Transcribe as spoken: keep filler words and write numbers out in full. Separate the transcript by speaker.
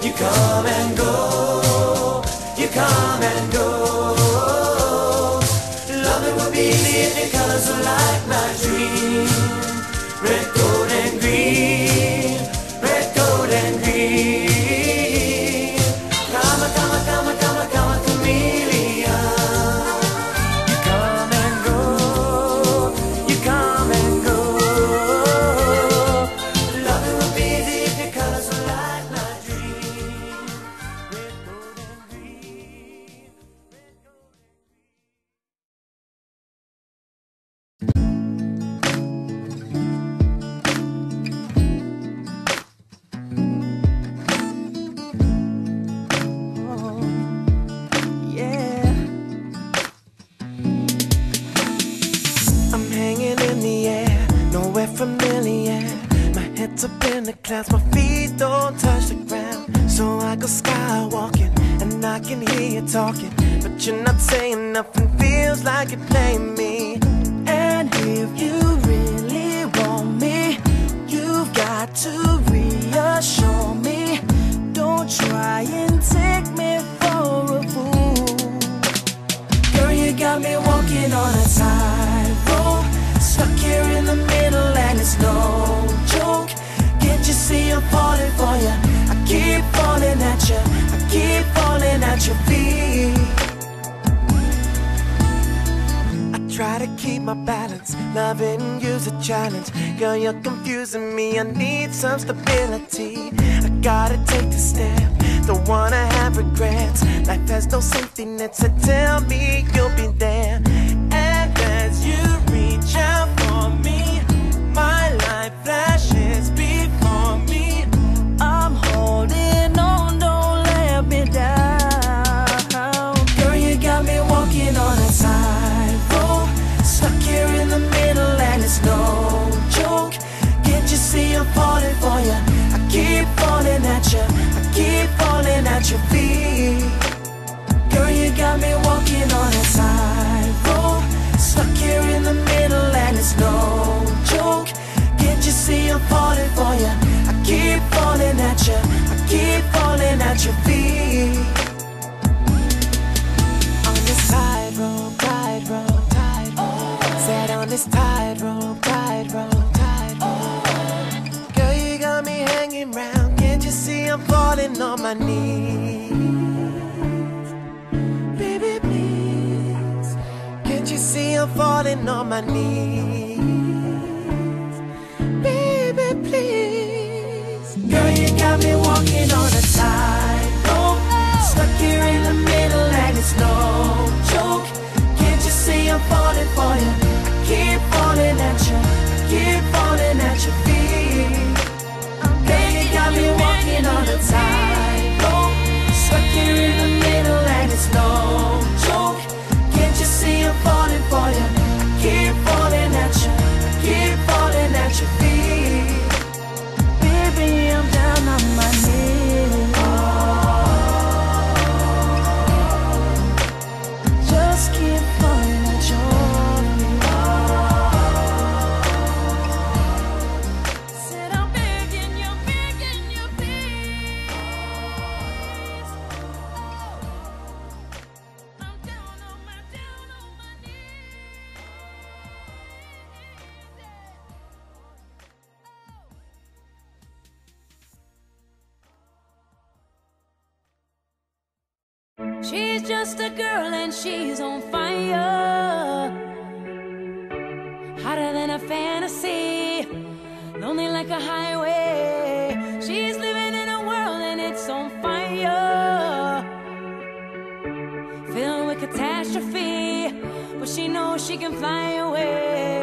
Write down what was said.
Speaker 1: You come and go, you come and go. Love it would be easy if your colors were like my dream. Red, gold, and green, red, gold, and green. Come, come, come, come, come, chameleon. You come and go, you come and go. Love it would be easy if your colors were like my dream. Red, gold, and green, red, gold, and
Speaker 2: familiar. My head's up in the clouds, my feet don't touch the ground. So I go skywalking, and I can hear you talking, but you're not saying nothing, feels like you're playing me. And if you really want me, you've got to reassure me. Don't try and take me for a fool. Girl, you got me walking on a tightrope, stuck here in the middle and it's no joke. Can't you see I'm falling for you? I keep falling at you, I keep falling at your feet. I try to keep my balance, loving you's a challenge. Girl, you're confusing me, I need some stability. I gotta take the step, don't wanna have regrets. Life has no safety nets, so tell me you'll be there. And as you reach out for me, my life flashes before me. I'm holding on, don't let me down. Girl, you got me walking on a tightrope, stuck here in the middle and it's no joke. Can't you see I'm falling for you? I keep falling at you, I keep falling at your feet. Girl, you got me walking on a tightrope, stuck here in the middle and it's no joke. Can't you see I'm falling for you? I keep falling at you, I keep falling at your feet. On this tightrope, tightrope, tightrope, set on this tightrope, tightrope, tightrope. Girl, you got me hanging round. Can't you see I'm falling on my knees? Baby, please. Can't you see I'm falling on my knees? Baby, please. Girl, you got me walking on a tightrope, stuck here in the middle and it's no joke. Can't you see I'm falling for you? I keep falling at you, I keep falling at your feet. Girl, you got me walking on a tightrope, stuck here in the middle and it's no joke. Can't you see I'm falling for you? I keep falling at you, I keep falling at your feet. Baby, I'm down on my knees. Just keep falling at your feet. Said I'm begging you, begging you, please. I'm down on my, down on my knees.
Speaker 3: She's just a girl and she's on fire, hotter than a fantasy, lonely like a highway. She's living in a world and it's on fire, filled with catastrophe, but she knows she can fly away.